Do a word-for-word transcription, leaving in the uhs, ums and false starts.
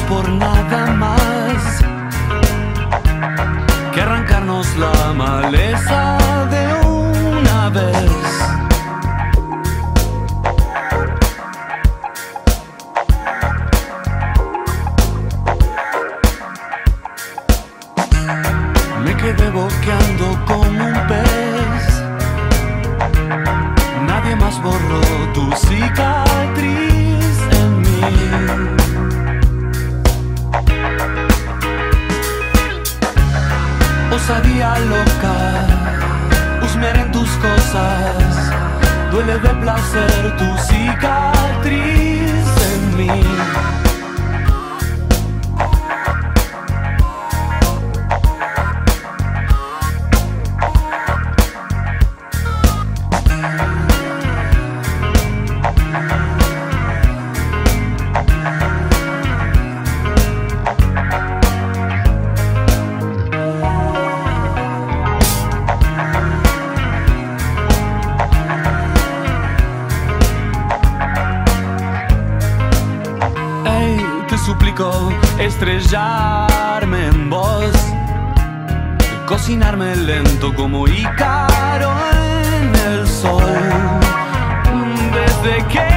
por nada más que arrancarnos la maleza de una vez. Me quedé boqueando como un pez. Nadie más borró tu cicatriz en mí. Osadía loca, husmear en tus cosas. Duele de placer tu cicatriz en mí. Suplico estrellarme en vos, cocinarme lento como Ícaro en el sol. Desde que